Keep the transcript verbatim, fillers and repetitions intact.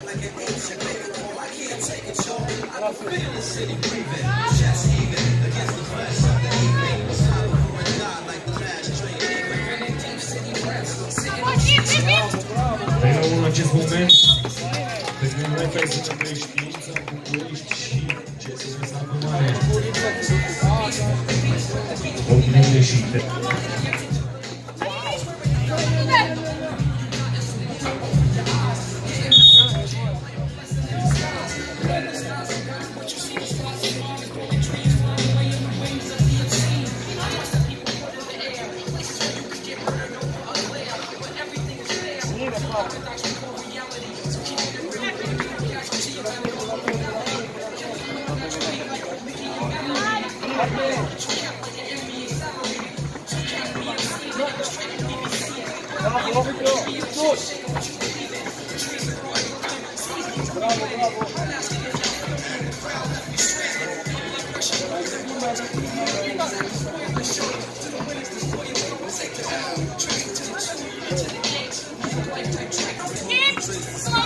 în acest moment, pe când noi trebuie să ne știința, București și ce se înseamnă mare. Opiniile și Come on.